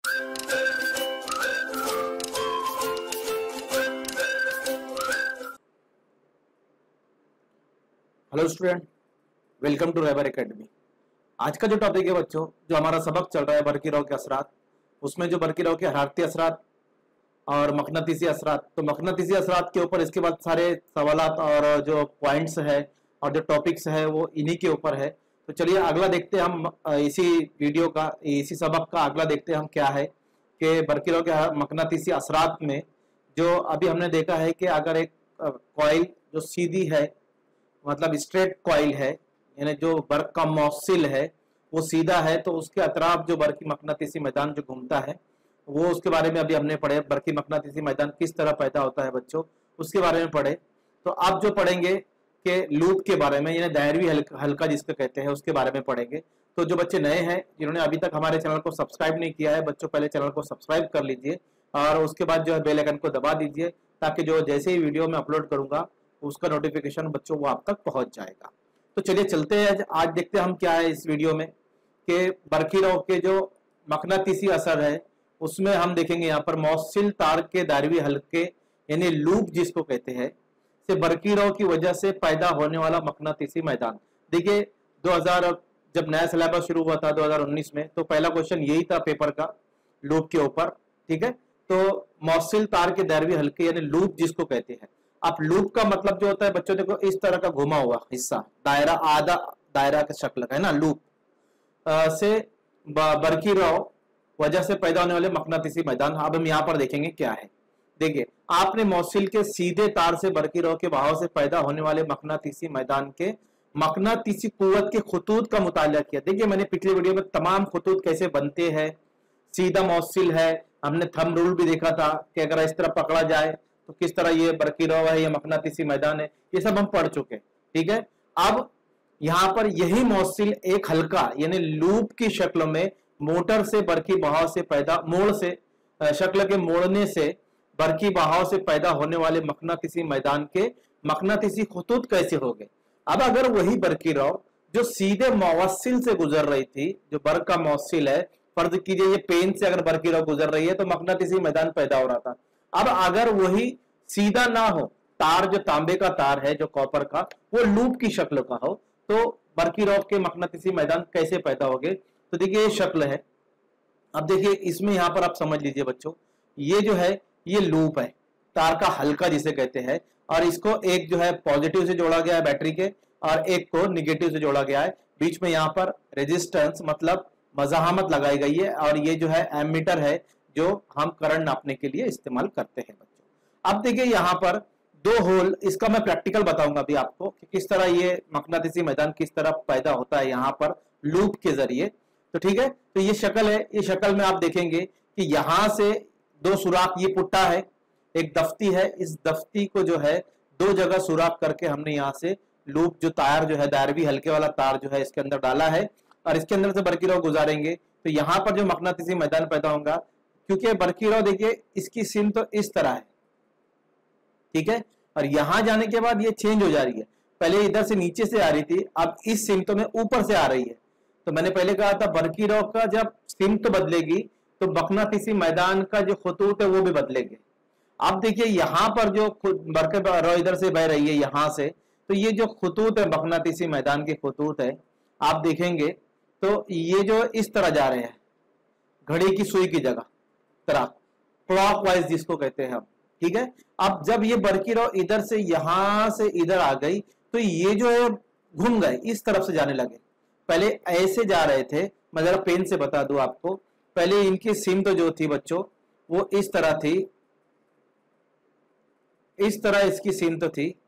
Hello student, welcome to राइबर academy. आज का जो टॉपिक है बच्चों, जो हमारा सबक चल रहा है बरकीराव के असरात, उसमें जो बरकीराव के हरारती असरात और मकनातीसी असरात, तो मकनातीसी असरात के ऊपर इसके बाद सारे सवालात और जो पॉइंट्स है और जो टॉपिक्स है वो इन्हीं के ऊपर है। तो चलिए अगला देखते हैं हम, इसी वीडियो का, इसी सबक का अगला देखते हैं हम क्या है कि बरकीराव के मकनातीसी असरात में जो अभी हमने देखा है कि अगर एक कॉइल जो सीधी है, मतलब स्ट्रेट कॉइल है, यानी जो बर्क का मौसिल है वो सीधा है, तो उसके अतराफ जो बर्की मकनातीसी मैदान जो घूमता है वो, उसके बारे में अभी हमने पढ़े। बर्की मकनातीसी मैदान किस तरह पैदा होता है बच्चों, उसके बारे में पढ़े। तो आप जो पढ़ेंगे कि लूप के बारे में, यानी दायरवी हल्का जिसको कहते हैं, उसके बारे में पढ़ेंगे। तो जो बच्चे नए हैं, जिन्होंने अभी तक हमारे चैनल को सब्सक्राइब नहीं किया है बच्चों, पहले चैनल को सब्सक्राइब कर लीजिए और उसके बाद जो है बेल आइकन को दबा दीजिए, ताकि जो जैसे ही वीडियो में अपलोड करूंगा उसका नोटिफिकेशन बच्चों वो आप तक पहुंच जाएगा। तो चलिए चलते हैं, आज देखते हैं हम क्या है इस वीडियो में कि बरकीराव के जो मकनातीसी असर है उसमें हम देखेंगे यहाँ पर मौसिल तार के दायरवी हल्के यानी लूप जिसको कहते हैं से बरकीराव की वजह से पैदा होने वाला मकनातीसी मैदान। देखिए 2000 जब नया सिलेबस शुरू हुआ था 2019 में, तो पहला क्वेश्चन यही था पेपर का लूप के ऊपर, ठीक है। तो मौसिल तार के दायरवी हल्के यानी लूप जिसको कहते हैं। अब लूप का मतलब जो होता है बच्चों, देखो इस तरह का घुमा हुआ हिस्सा, दायरा, आधा दायरा का शक्ल का है ना लूप, से बरकीराव वजह से पैदा होने वाले मकनातीसी मैदान। अब हम यहाँ पर देखेंगे क्या है। देखिए आपने मौसिल के सीधे तार से बरकीराव के बहाव से पैदा होने वाले मकनातीसी मैदान के मकनातीसी कुव्वत के खतूत का मुताला किया। देखिए मैंने पिछले वीडियो में तमाम खतूत कैसे बनते हैं, सीधा मौसिल है, हमने थंब रूल भी देखा था कि अगर इस तरह पकड़ा जाए तो किस तरह ये बरकीराव है, ये मकनातीसी मैदान है, ये सब हम पढ़ चुके, ठीक है। अब यहां पर यही मौसिल एक हल्का यानी लूप की शक्ल में मोटर से बरकी बहाव से पैदा, मोड़ से शक्ल के मोड़ने से बरकी बहाव से पैदा होने वाले मकनातीसी मैदान के मकनातीसी खतूत कैसे हो गए। अब अगर वही बरकीराव जो सीधे मौसिल से गुजर रही थी, जो बर्क का मौसिल है, फर्ज कीजिए ये पेन से अगर बरकीराव गुजर रही है तो मकनातीसी मैदान पैदा हो रहा था। अब अगर वही सीधा ना हो, तार जो तांबे का तार है, जो कॉपर का, वो लूप की शक्ल का हो, तो बरकीराव के मकनातीसी मैदान कैसे पैदा हो गए। तो देखिए ये शक्ल है। अब देखिए इसमें यहां पर आप समझ लीजिए बच्चों, ये जो है ये लूप है, तार का हल्का जिसे कहते हैं, और इसको एक जो है पॉजिटिव से जोड़ा गया है बैटरी के, और एक को निगेटिव से जोड़ा गया है। बीच में यहाँ पर रेजिस्टेंस मतलब मज़ाहमत लगाई गई है, और ये जो है एमीटर है जो हम करंट नापने के लिए इस्तेमाल करते हैं बच्चों। अब देखिए यहाँ पर दो होल, इसका मैं प्रैक्टिकल बताऊंगा अभी आपको कि किस तरह ये मकनातीसी मैदान किस तरह पैदा होता है यहाँ पर लूप के जरिए। तो ठीक है, तो ये शक्ल है, ये शक्ल में आप देखेंगे कि यहां से दो सुराख, ये पुट्टा है, एक दफ्ती है, इस दफ्ती को जो है दो जगह सुराख करके हमने यहाँ से लूप जो तार जो है दायरवी हल्के वाला तार जो है इसके अंदर डाला है, और इसके अंदर से बरकीराव गुजारेंगे तो यहाँ पर जो मकनातीसी मैदान पैदा होगा। क्योंकि बरकीराव देखिए इसकी सिम तो इस तरह है, ठीक है, और यहां जाने के बाद ये चेंज हो जा रही है। पहले इधर से नीचे से आ रही थी, अब इस सिम तो में ऊपर से आ रही है। तो मैंने पहले कहा था बरकीराव का जब सिम तो बदलेगी तो मकनातीसी मैदान का जो खतूत है वो भी बदलेंगे। अब देखिए यहां पर जो बरकीराव इधर से बह रही है यहां से, तो ये जो खतूत है मकनातीसी मैदान के खतूत है, आप देखेंगे तो ये जो इस तरह जा रहे हैं, घड़ी की सुई की जगह तरह, क्लॉकवाइज जिसको कहते हैं हम, ठीक है। अब जब ये बरकीराव इधर से यहां से इधर आ गई तो ये जो है घूम गए, इस तरफ से जाने लगे। पहले ऐसे जा रहे थे, मैं जरा पेन से बता दूं आपको, पहले इनकी सिम तो जो थी बच्चों वो इस तरह थी, इस तरह इसकी सिम तो थी,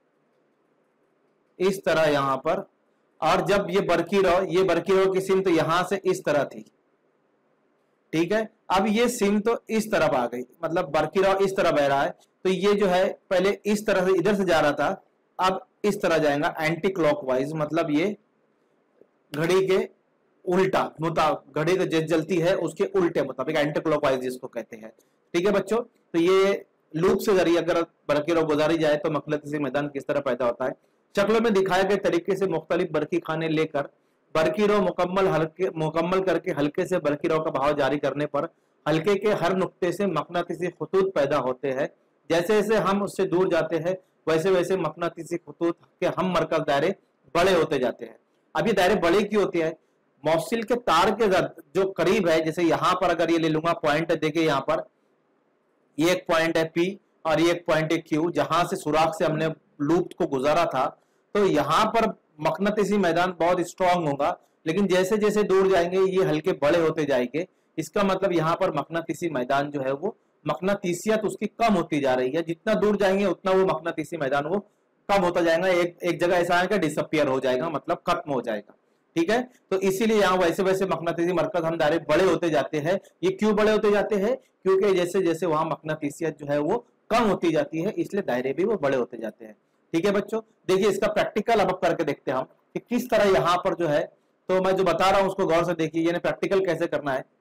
इस तरह यहां पर, और जब ये बरकीराव की सिम तो यहां से इस तरह थी, ठीक है। अब ये सिम तो इस तरफ आ गई, मतलब बरकीराव इस तरह बह रहा है, तो ये जो है पहले इस तरह से इधर से जा रहा था, अब इस तरह जाएगा एंटी क्लॉकवाइज, मतलब ये घड़ी के उल्टा मुताबिक, घड़ी जो जलती है उसके उल्टे मुताबिक एंटी क्लॉकवाइज जिसको कहते हैं, ठीक है बच्चों। तो ये लूप से जरिए अगर बरकीराव गुजारी जाए तो मकनातीसी मैदान किस तरह पैदा होता है। शक्लों में दिखाए गए तरीके से मुख्तलिफ बरकी खाने लेकर बरकीराव मुकम्मल करके हल्के से बरकीराव का बहाव जारी करने पर हल्के के हर नुक्ते से मकनातीसी खतूत पैदा होते हैं। जैसे जैसे हम उससे दूर जाते हैं वैसे वैसे मकनातीसी खतूत के हम मरकज दायरे बड़े होते जाते हैं। अब ये दायरे बड़े क्यों होते हैं? मौसिल के तार के जो करीब है, जैसे यहां पर अगर ये ले लूंगा पॉइंट है, देखिए यहां पर ये एक पॉइंट है P और ये एक पॉइंट है Q, जहां से सुराख से हमने लूप को गुजारा था। तो यहां पर मकनातीसी मैदान बहुत स्ट्रांग होगा, लेकिन जैसे जैसे दूर जाएंगे ये हल्के बड़े होते जाएंगे। इसका मतलब यहाँ पर मकनातीसी मैदान जो है वो मकनातीसियत उसकी कम होती जा रही है। जितना दूर जाएंगे उतना वो मकनातीसी मैदान वो कम होता जाएगा, एक जगह ऐसा आएगा डिसअपियर हो जाएगा, मतलब खत्म हो जाएगा। ठीक है, तो इसीलिए यहाँ वैसे वैसे मकनातीसी मरकज हम दायरे बड़े होते जाते हैं। ये क्यों बड़े होते जाते हैं? क्योंकि जैसे जैसे वहां मकनातीसियत जो है वो कम होती जाती है, इसलिए दायरे भी वो बड़े होते जाते हैं। ठीक है बच्चों, देखिए इसका प्रैक्टिकल अब करके देखते हैं हम कि किस तरह यहाँ पर जो है, तो मैं जो बता रहा हूं उसको गौर से देखिए, यानी प्रैक्टिकल कैसे करना है।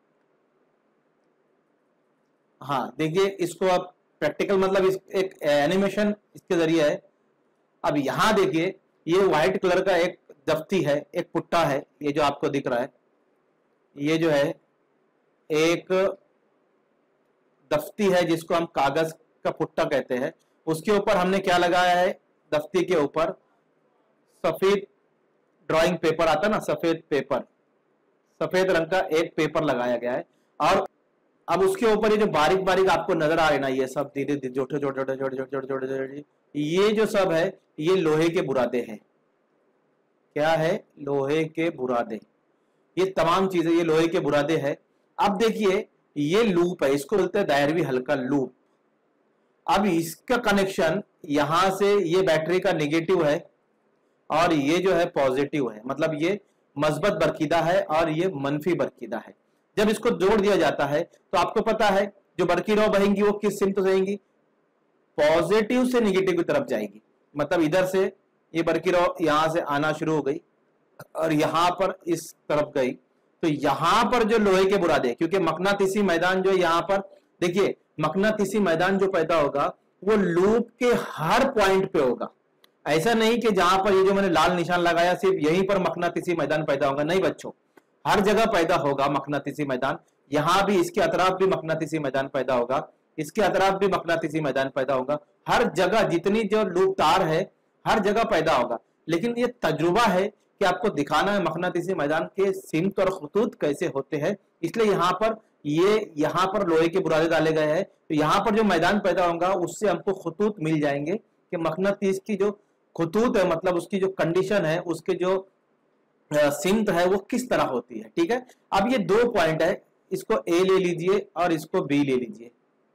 हाँ देखिए इसको अब प्रैक्टिकल मतलब एक एनिमेशन इसके जरिए है। अब यहाँ देखिए ये व्हाइट कलर का एक दफ्ती है, एक पुट्टा है, ये जो आपको दिख रहा है, ये जो है एक दफ्ती है जिसको हम कागज का पुट्टा कहते हैं। उसके ऊपर हमने क्या लगाया है? दफ्ती के ऊपर सफेद ड्राइंग पेपर आता है ना, सफेद पेपर, सफेद रंग का एक पेपर लगाया गया है। और अब उसके ऊपर ये जो बारीक बारीक आपको नजर आ रहे ना, ये सब धीरे धीरे छोटे छोटे छोटे छोटे छोटे छोटे छोटे, ये जो सब है ये लोहे के बुरादे हैं। क्या है? लोहे के बुरादे। ये तमाम चीजें ये लोहे के बुरादे है। अब देखिए ये लूप है, इसको बोलते हैं दायरवी हल्का लूप। अब इसका कनेक्शन यहां से ये बैटरी का नेगेटिव है और ये जो है पॉजिटिव है, मतलब ये मस्बत बरकीदा है और ये मनफी बरकीदा है। जब इसको जोड़ दिया जाता है तो आपको पता है जो बरकी रौ बहेंगी वो किस सिमत से जाएंगी? पॉजिटिव से नेगेटिव की तरफ जाएगी। मतलब इधर से ये बरकी रौ यहां से आना शुरू हो गई और यहां पर इस तरफ गई, तो यहां पर जो लोहे के बुरादे, क्योंकि मकनातीसी मैदान जो यहां पर देखिए, मकनातीसी मैदान जो पैदा होगा वो लूप के हर पॉइंट पे होगा। ऐसा नहीं कि जहां पर ये जो मैंने लाल निशान लगाया सिर्फ यहीं पर मकनातीसी मैदान पैदा होगा, नहीं बच्चों, हर जगह पैदा होगा मकनातीसी मैदान। यहां भी इसके अतराफ भी मकनातीसी मैदान पैदा होगा, इसके अतराफ भी मकनातीसी मैदान पैदा होगा, हर जगह जितनी जो लूप तार है हर जगह पैदा होगा। लेकिन ये तजुर्बा है कि आपको दिखाना है मकनातीसी मैदान के सिमत और खतूत कैसे होते हैं, इसलिए यहाँ पर लोहे के बुरादे डाले गए हैं। तो यहाँ पर जो मैदान पैदा होगा उससे हमको खतूत मिल जाएंगे कि मकनातीस की जो खतूत है, मतलब उसकी जो कंडीशन है, उसके जो सिमत है वो किस तरह होती है। ठीक है, अब ये दो पॉइंट है, इसको ए ले लीजिए और इसको बी ले लीजिए।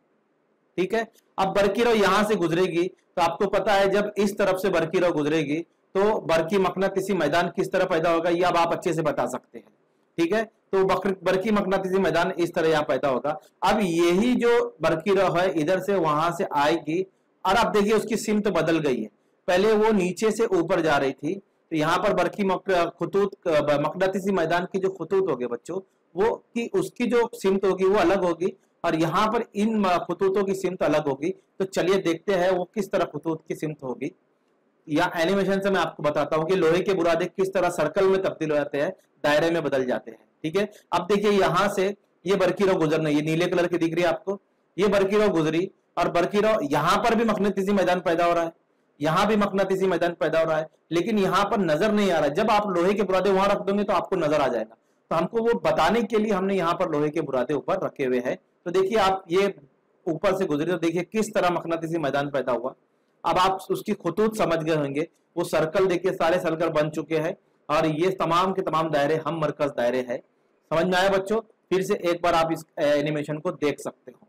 ठीक है, अब बरकी रौ यहां से गुजरेगी तो आपको पता है जब इस तरफ से बरकी रौ गुजरेगी तो बरकी मकनातीसी मैदान किस तरह पैदा होगा, ये अब आप अच्छे से बता सकते हैं। ठीक है, तो बरकी मकनातीसी मैदान इस तरह यहां पैदा होगा। अब यही जो बरकी रौ है इधर से वहां से आएगी और आप देखिए उसकी सिमत बदल गई है। पहले वो नीचे से ऊपर जा रही थी, तो यहाँ पर बरकी खतूत मकनातीसी मैदान की जो खतूत होगी बच्चों, वो की उसकी जो सिमत होगी वो अलग होगी और यहाँ पर इन खतूतों की सिमत अलग होगी। तो चलिए देखते हैं वो किस तरह खतूत की सिमत होगी, या एनिमेशन से मैं आपको बताता हूँ कि लोहे के बुरादे किस तरह सर्कल में तब्दील हो जाते हैं, दायरे में बदल जाते हैं। ठीक है, अब देखिए यहाँ से ये बरकी रौ गुजरना, ये नीले कलर की दिख रही है आपको, ये बरकी रौ गुजरी और बरकी रौ यहाँ पर भी मकनातीसी मैदान पैदा हो रहा है, यहाँ भी मकनातीसी मैदान पैदा हो रहा है, लेकिन यहाँ पर नजर नहीं आ रहा है। जब आप लोहे के बुरादे वहां रख दोगे तो आपको नजर आ जाएगा। तो हमको वो बताने के लिए हमने यहाँ पर लोहे के बुरादे ऊपर रखे हुए हैं। तो देखिए आप ये ऊपर से गुजरे तो देखिए किस तरह मकनातीसी मैदान पैदा हुआ। अब आप उसकी खतूत समझ गए होंगे, वो सर्कल देखिए सारे सर्कल बन चुके हैं और ये तमाम के तमाम दायरे हम मरकज दायरे हैं। समझ में आया बच्चों? फिर से एक बार आप इस एनिमेशन को देख सकते हो।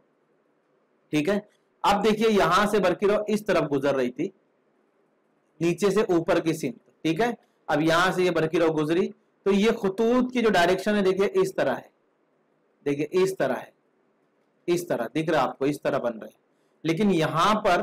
ठीक है, अब देखिए यहां से बरकी रौ इस तरफ गुजर रही थी, नीचे से ऊपर की सिमत। ठीक है, अब यहां से ये बरकी रौ गुजरी तो ये खतूत की जो डायरेक्शन है देखिए इस तरह है, देखिए इस तरह है, इस तरह दिख रहा है आपको, इस तरह बन रहे हैं। लेकिन यहां पर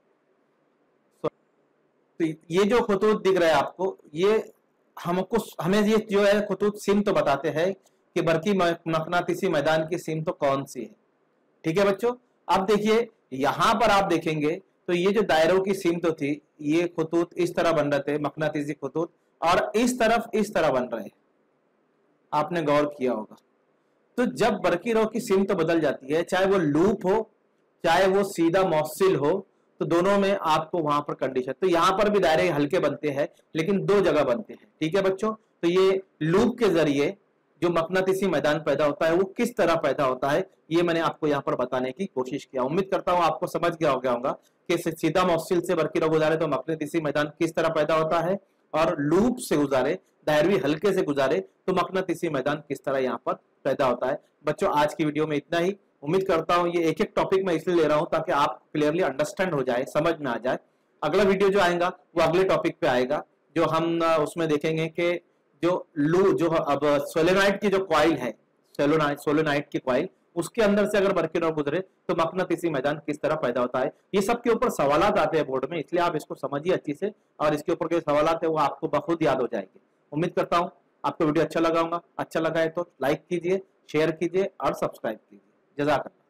तो ये जो खतूत दिख रहा है आपको, ये हमें ये जो है खतूत सिमत तो बताते हैं कि बरकी मकनातीसी मैदान की सिमत तो कौन सी है। ठीक है बच्चों, अब देखिए यहां पर आप देखेंगे तो ये जो दायरों की सिमत थी, ये खतूत इस तरह बन रहे थे मकनातीसी खतूत, और इस तरफ इस तरह बन रहे हैं, आपने गौर किया होगा। तो जब बरकीरों की सिमत बदल जाती है, चाहे वो लूप हो चाहे वो सीधा मौसिल हो, तो दोनों में आपको वहां पर कंडीशन, तो यहां पर भी दायरे हल्के बनते हैं लेकिन दो जगह बनते हैं। ठीक है बच्चों, तो ये लूप के जरिए जो मकनातीसी मैदान पैदा होता है वो किस तरह पैदा होता है, ये मैंने आपको यहाँ पर बताने की कोशिश किया। उम्मीद करता हूँ आपको समझ गया होगा कि सीधा मौसिल से बरकीरों गुजारे तो मकनातीसी मैदान किस तरह पैदा होता है, और लूप से गुजारे, दायरवी हल्के से गुजारे तो मकनातीसी मैदान किस तरह यहाँ पर पैदा होता है। बच्चों आज की वीडियो में इतना ही। उम्मीद करता हूँ ये एक एक टॉपिक मैं इसलिए ले रहा हूँ ताकि आप क्लियरली अंडरस्टैंड हो जाए, समझ में आ जाए। अगला वीडियो जो आएगा वो अगले टॉपिक पे आएगा, जो हम उसमें देखेंगे कि जो अब सोलेनाइड की जो कॉइल है, सोलेनाइड की कॉइल, उसके अंदर से अगर बरकीरों गुजरे तो मकनातीसी मैदान किस तरह पैदा होता है। ये सब के ऊपर सवालात आते हैं बोर्ड में, इसलिए आप इसको समझिए अच्छी से, और इसके ऊपर जो सवालात है वो आपको बखुद याद हो जाएंगे। उम्मीद करता हूँ आपको वीडियो अच्छा लगा है तो लाइक कीजिए, शेयर कीजिए और सब्सक्राइब कीजिए। जज़ाकल्लाह।